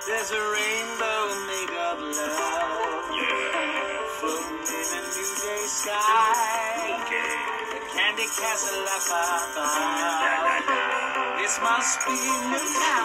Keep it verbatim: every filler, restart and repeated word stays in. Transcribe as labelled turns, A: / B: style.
A: There's a rainbow made of love,
B: Yeah.
A: floating in a new day sky.
B: Okay.
A: The candy castle up
B: La, la,
A: above.
B: la.
A: This must be Newtown.